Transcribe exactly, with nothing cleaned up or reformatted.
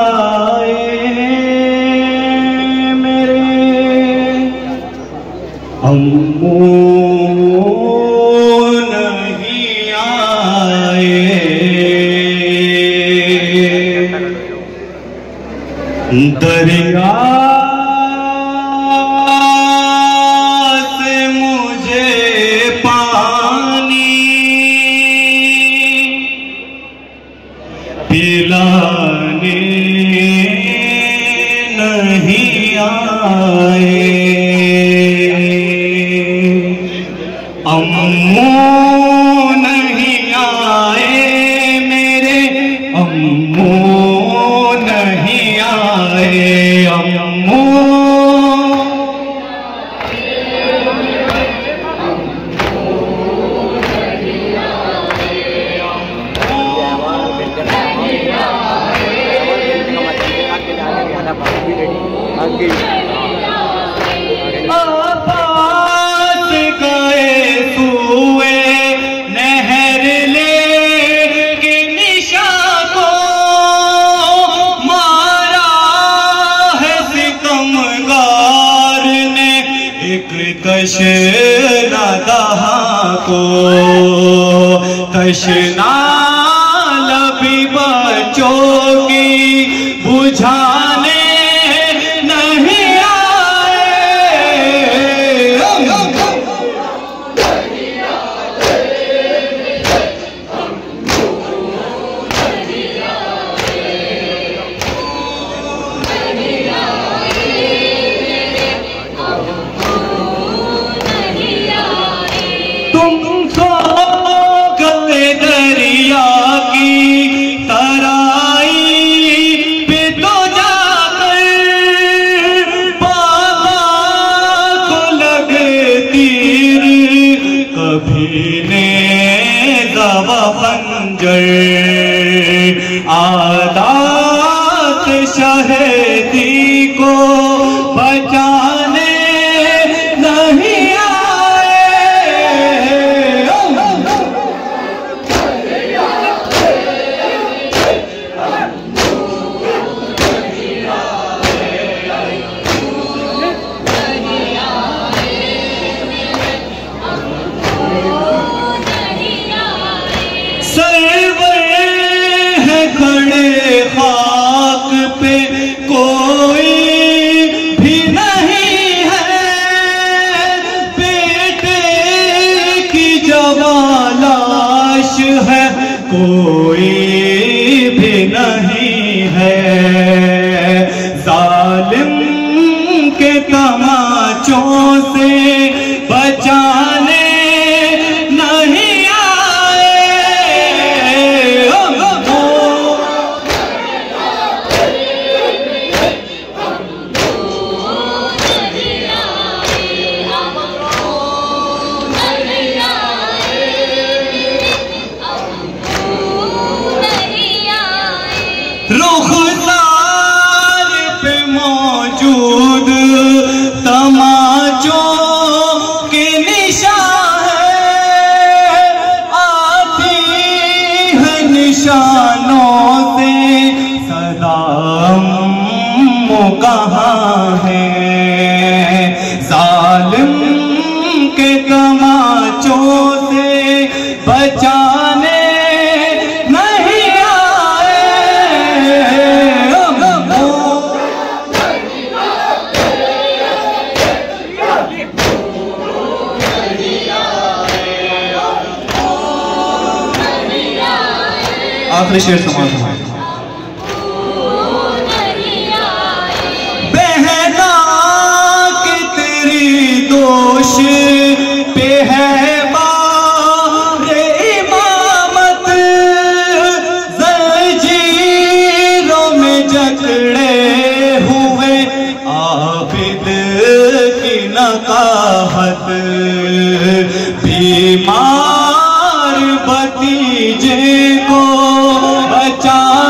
अम्मू नहीं आए, दरिया से मुझे पानी पिलाने नहीं आए। अम्मू नहीं आए मेरे, अम्मू नहीं आए, अम्मू आपास गए हुए नहर ले के निशा को मारा है सितमगार ने, एक तशना दहा को तशना लबी बच्चों की बुझाने नहीं आदात शहीदी को बचाने नहीं खाक पे कोई भी नहीं है, बेटे की जवां लाश है कोई भी नहीं है, जालिम के तमाचों से बचाने रुखसार पे मौजूद तमाचों के निशान है, आती है निशानों से सदा अम्मू कहाँ है, जालिम के तमाचों से बचाने आखिरी शेर समाज है। बहना की तेरी दोष पे है बारे इमामत, जंजीरों में जकड़े हुए आबिद की नकाहत, बीमार भतीजे को बचा